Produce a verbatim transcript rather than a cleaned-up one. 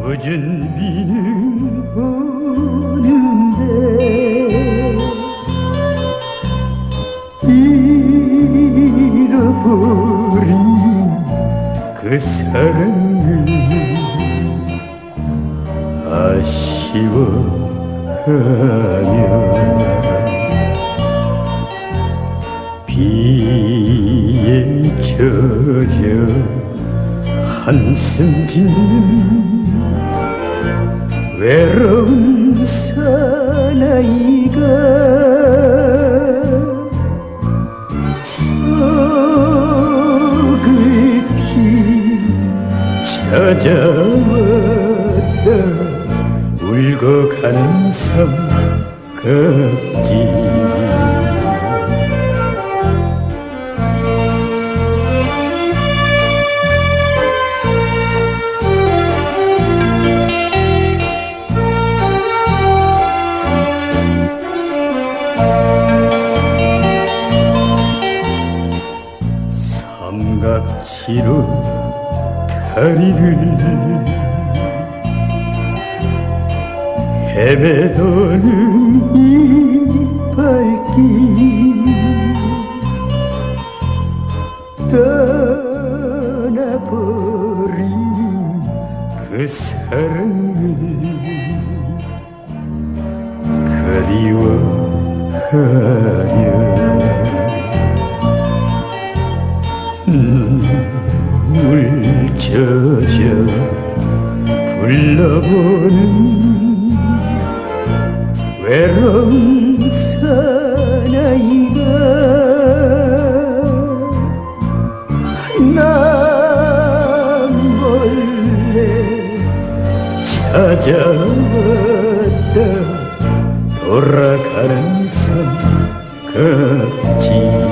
젖은 비는 오는데 잃어버린 그 사랑을 아쉬워하며 비에 젖어 한숨 짓는 외로운 사나이가 서글피 찾아왔다. 울고 가는 삼각지 삼각지로 다리를 헤매도는 이 발길 떠나버린 그 사랑을 그리워하며 눈물 젖어 불러보는 외로운 사나이가 나 몰래 찾아왔다. 돌아가는 삼각지